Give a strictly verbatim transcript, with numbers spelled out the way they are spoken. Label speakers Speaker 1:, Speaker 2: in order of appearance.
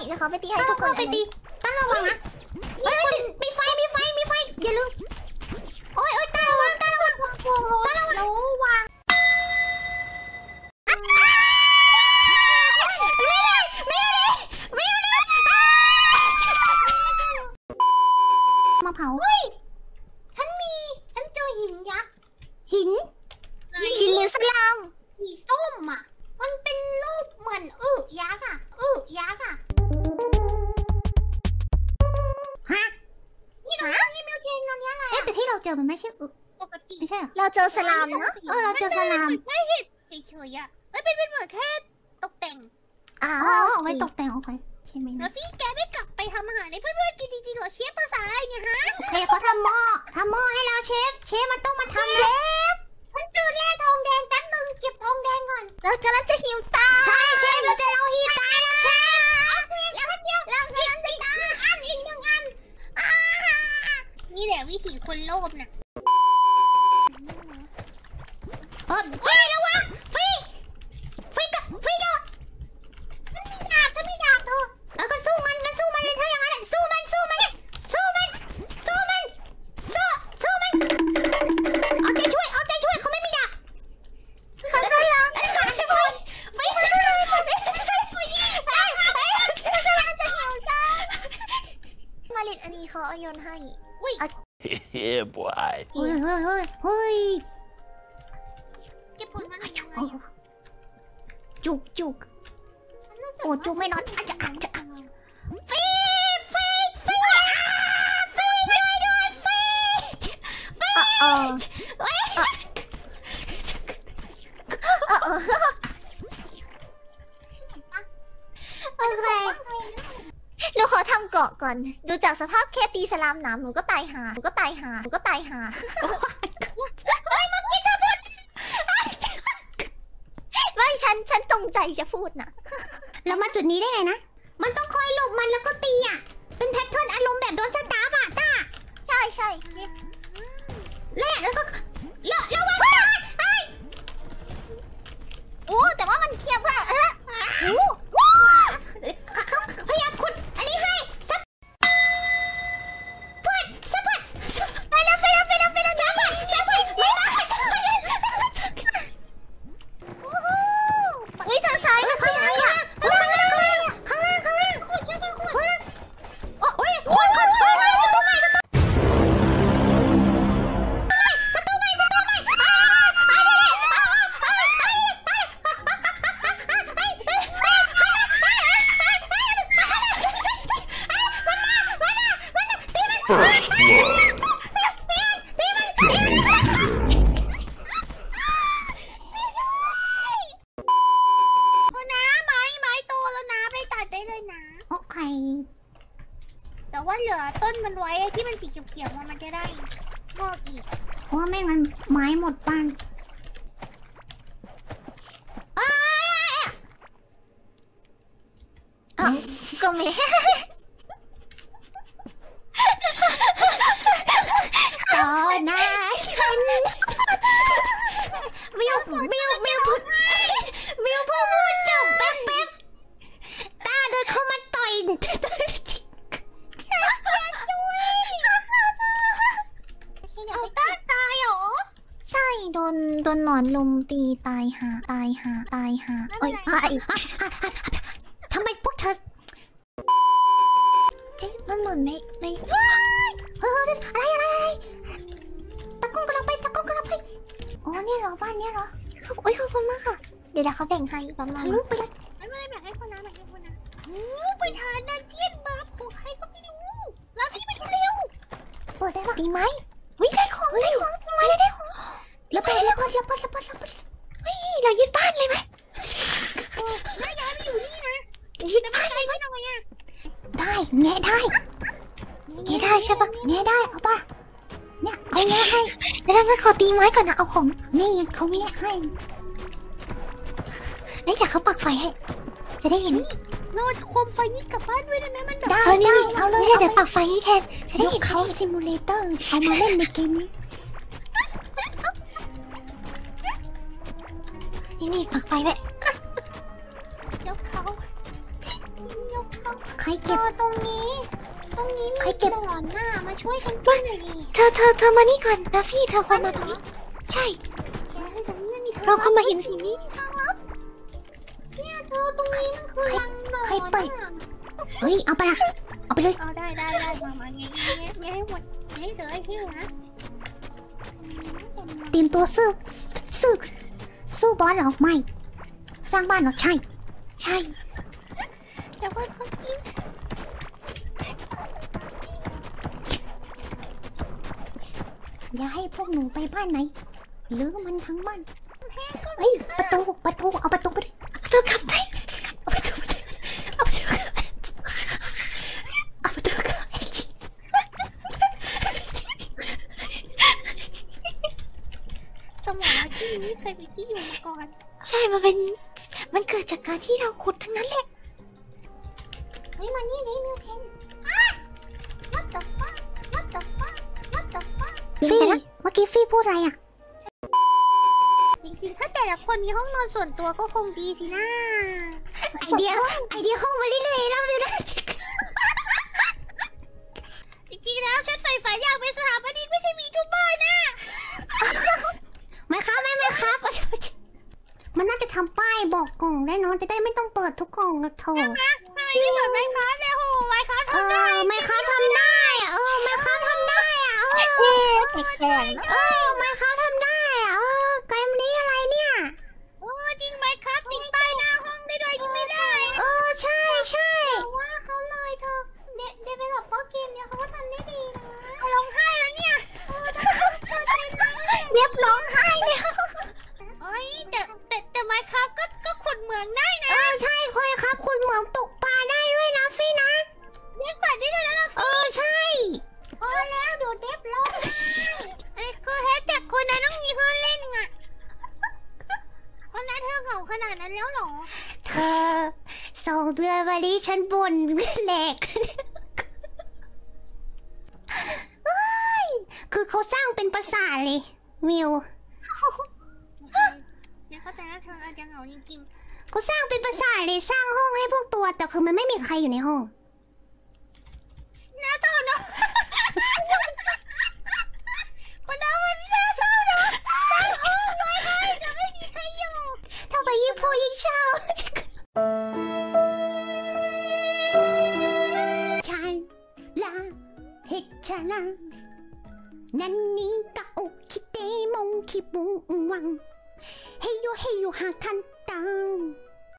Speaker 1: เดี๋ยวเขาไปตีให้ทุกคน
Speaker 2: ไปตีตั้งระวังนะเฮ้ยมีไฟมีไฟมีไฟอย่าลืมโอ้ยโอ้ยตั้งระวังตั้งระวังตั้งระวังระวังมาเผาเฮ้ยฉันมีฉันเจอหินยักษ์หิน
Speaker 1: หินหรือสลาม
Speaker 2: สีส้มอ่ะมันเป็นรูปเหมือนอึยักษ์อ่ะอึยักษ์อ่ะฮะนี่เราที่มิวเทนตอนนี้อะไรเอ๊ะแต่ที่เราเจอมันไม่ใช่อึปกติไม่ใช่หรอ
Speaker 1: เราเจอสลามนะ
Speaker 2: เออเราเจอสลามไม่เห็นเฉยๆอ่ะเอ้ยเป็นเป็นเหมือนแค่ตกแต่ง
Speaker 1: อ๋อ
Speaker 2: เอาไว้ตกแต่งโอเคใช่ไหมแล้วพี่แกไม่กลับไปทำอาหารให้เพื่อนๆกินจริงๆเหรอเชฟภาษาอะไรเนี่ยฮะเชฟเขาทำหม้อทำหม้อให้เราเชฟเชฟมันต้องมาทำเชฟฉันเจอแร่ทองแดงแป๊บนึงเก็บทองแดงก่อน
Speaker 1: เรากำลังจะหิวตาย
Speaker 2: ใช่เชฟเราจะเราหิวตายแล้วเชฟแล้วเดียวเรากำลังจะตายอันอีกหนึ่งอันนี่แหละวิธีคนโลภน่ะเออฟรีแล้ววะฟรีฟรีกับฟรีแล้วฉันมีดาบฉันมีดาบเธอแล้วก็สู้มันกันสู้มันเลยถ้าอย่างนั้นสู้มันสู้มันสู้มันสู้มันสู้สู้มันเอาใจช่วยเอาใจช่วยเขาไม่มีดาบ
Speaker 1: เขากำลัง
Speaker 2: ไฟไฟไฟเลยไฟไฟไฟไฟฉันกำลังจะหิวจ้า
Speaker 1: มาลินอันนี้เขาเอาโยนให้
Speaker 2: อุ้ย
Speaker 3: เฮ้ยบอย
Speaker 2: เฮ้ยเฮ้ยเฮ้ยเฮ้ยเก็บผลมันจุกจุกโอ้จุกไม่นอนอาจจะอาจจะฟีฟีฟีฟีช่วยด้วยฟีฟี
Speaker 1: เออ
Speaker 2: เฮ้ยโอเค
Speaker 1: หนูขอทำเกาะก่อนดูจากสภาพแค่ตีสลามหนามหนูก็ตายหาหนูก็ตายหาหนูก็ตายหา
Speaker 2: เฮ้ยเมื่อกี้เธอพูด
Speaker 1: ไม่ฉันฉันตรงใจจะพูดนะ
Speaker 2: แล้วมาจุดนี้ได้ไงนะมันต้องคอยหลบมันแล้วก็ตีอ่ะเป็นแพทเทิร์นอารมณ์แบบโดนสตาร์บอ่ะต้า
Speaker 1: ใช่ใช่
Speaker 2: แล่แล้วก็แล้วแล้วว่า
Speaker 1: โอ้แต่ว่ามันเคียบว่าเออโอ้
Speaker 2: เขาพยายามขุดอันนี้ให้ซับพัดซับพัดไปแล้วไปแล้วไปแล้วไปแล้วซับพัดซับพัดไม่ได้
Speaker 1: เฮ้ยทางซ้ายไม่ค่อยได้อ่ะ
Speaker 2: ข้างล่างข้างล่างข้างล่างข้างล่างขุดเยอะมากขุดโอ้ยขุดขุดขุดประตูใหม่ประตูประตูใหม่ประตูใหม่แต่ว่าเหลือต้นมันไว้ที่มันสีเขียวๆมันจะได้งอกอีกเพราะว่าไม่งั้นไม้หมดบ้าน
Speaker 1: อ๋อก็ไม่
Speaker 2: ต่อหน้าฉันมิวมิวมิวพูดมิวพูดจบแป๊บแป๊บตาเดินเข้ามาต่อยเอาต้าตายเหรอ
Speaker 1: ใช่โดนโดนหนอนลมตีตายหาตายหาตายหาเอ้ยไป
Speaker 2: ทำไมพวกเธอ
Speaker 1: เอ๊ะมันเหมือนไม่ไม่
Speaker 2: เฮ้ยอะไรอะไรอะไรตะกุ่งกำลังไปตะกุ่งกำลังไปอ๋อนี่เหรอบ้านนี่เหรอ
Speaker 1: โอ้ยขอบคุณมากค่ะเดี๋ยวเขาแบ่งให้ประมาณ
Speaker 2: รู้ไปเลยไม่ไม่แบ่งให้คนนั้นแบ่งให้คนนั้นไปทานดันเจียนบัฟของใครก็ไม่รู้แล้วพี่ไปเร็ว
Speaker 1: เปิดได้ปะดีไหมวิ่งได้ของได้ของทำไมได้ของ
Speaker 2: แล้วไปแล้วพอแล้วพอแล้วพอแล้ว
Speaker 1: เฮ้ยเรายึดบ้านเลยไหม
Speaker 2: ย้ายย้ายไปอยู่นี่นะ
Speaker 1: ยึดบ้านเลยไหม
Speaker 2: ได้แง่ได้
Speaker 1: แง่ได้ใช่ปะ
Speaker 2: แง่ได้เอาป่ะเนี่ยเขาแง่ให้
Speaker 1: แล้วงั้นขอตีไม้ก่อนนะเอาของ
Speaker 2: นี่เขาแง่ให้
Speaker 1: แล้วอยากเขาปักไฟให้จะได้เห็น
Speaker 2: โน้ตโคมไฟนี่กลับบ้านด้วยได้ไหมมันแบบ
Speaker 1: ได้ได้เอาเลยเดี๋ยวปักไฟนี่แทนจะได้เห็น
Speaker 2: เขาซิมูเลเตอร์เอามาเล่นในเกมนี้
Speaker 1: นี่นี่ปักไฟไว้
Speaker 2: ยกเขายกเขาใคร
Speaker 1: เธ
Speaker 2: เก็บ
Speaker 1: อตรงนี้ ตรงนี้
Speaker 2: ใคร
Speaker 1: มี
Speaker 2: เก็บ
Speaker 1: หลอนหน้ามาช่วยฉันด้วยหน่อยดิ
Speaker 4: เธอเธอเธอมานี่ก่อนนะพี่เธอควรมาตรงนี้ ใช่
Speaker 1: แกให้ตรงนี้มันมีทาง
Speaker 4: เราเข้ามาเห็นสิ่งนี้
Speaker 1: ทางลับเนี่ยเธอตรงนี้มันคือรังหนอน
Speaker 2: ใครเปิด
Speaker 1: อะ
Speaker 2: เฮ้ยเอาไปละเอาไปเลย
Speaker 1: เอาได้ได้ได้มามาเงี้ยเงี้ยเงี้ยให้หมดให้เลยให้นะ
Speaker 2: เตรียมตัวสู้สู้สู้บอสเหรอไม่สร้างบ้านเหรอใช่
Speaker 4: ใช่
Speaker 1: แต่ว่าเขากิน
Speaker 2: อย่าให้พวกหนูไปบ้านไหนหรือมันทั้งบ้านเฮ้ยประตูประตูเอาประตูไปดิ
Speaker 4: เธอกลับได้
Speaker 2: เอาประตูไปดิเอาประตูเอาประตูเข้าไอ้จิ
Speaker 1: สมองที่นี่เคยไปที่อยู่มาก่อน
Speaker 4: ใช่มันเป็นมันเกิดจากการที่เราขุดทั้งนั้นแหละ
Speaker 1: เฮ้ยมานี่นี่มิวเทนอ่ะ what the fuck what the fuck what the fuck
Speaker 2: ฟี่เมื่อกี้ฟี่พูดอะไรอ่ะ
Speaker 1: จริงๆถ้าแต่ละคนมีห้องนอนส่วนตัวก็คงดีสินะ
Speaker 2: ไอเดียไอเดียห้องมาเรื่อยๆแล้ววิวนะ
Speaker 1: จริงๆแล้วฉันใฝ่ฝันอยากเป็นสถาปนิกไม่ใช่มีทูบเบอร์นะ
Speaker 2: ไม่ครับไม่ไม่ครับมันน่าจะทำป้ายบอกกล่องได้เนอะจะได้ไม่ต้องเปิดทุกกล่องนะโถ
Speaker 1: นะอะไรที่เหมือนไมค์ครับเลยโหไมค์ครับ
Speaker 2: เอ
Speaker 1: ทำได้
Speaker 2: อไม่ครับทำได้อะเออไม่ครับทำได้อะเออ
Speaker 1: แข็ง
Speaker 2: เออไม่ครับทำได้อะเออเกมนี้อะไรเนี่ย
Speaker 1: โอ้จริงไมค์ครับติดป้ายหน้าห้องได้ด้วยจริงไม่ได้
Speaker 2: เออใช่ใช่
Speaker 1: แต่ว่าเขาเลยเธอเดเดเวลลอปเปอร์เกมเนี่ยเขาก็ทำได้ดีนะเขาร้องไห้แล้วเนี่ยเออเธอเธอใจร้าย
Speaker 4: เรียบร้องไห้เนี่ย
Speaker 1: เอ้ยแต่แต่แต่ไมค์ครับก็ก็ขุดเหมืองได้นะ
Speaker 2: เออใช่คอยครับคุณเหมืองตกปลาได้ด้วยนะฟี่นะ
Speaker 1: เลี้ยงสัตว์ได้ด้วยนะเรา
Speaker 2: เออใช่
Speaker 1: พอแล้วเดี๋ยวเดฟร้องไห้ไอ้คือแฮชแท็กคนนั้นต้องมีเพื่อนเล่นไงคนนั้นเธอเหงาขนาดนั้นแล้วเหรอ
Speaker 2: เธอสองเดือนวันนี้ฉันบ่นแหลกเฮ้ยคือเขาสร้างเป็นปราสาทเลยมิว
Speaker 1: เนี่ยเข้าใจนะเธออาจจะเหงาจริง
Speaker 2: เขาสร้างเป็นปราสาทเลยสร้างห้องให้พวกตัวแต่คือมันไม่มีใครอยู่ในห้อง
Speaker 1: ๆน่าเศร้าเนาะคนนั้นมันน่าเศร้าเนาะสร้างห้องไว้ให้แต่ไม่มีใครอยู่
Speaker 2: ถ้าไปยิ่งพูดยิ่งเศร้าฉันลาเหตุฉันลานั่นนี่กะอกคิดเตมงคิดบุงวังเฮโยเฮโยหาคันตัง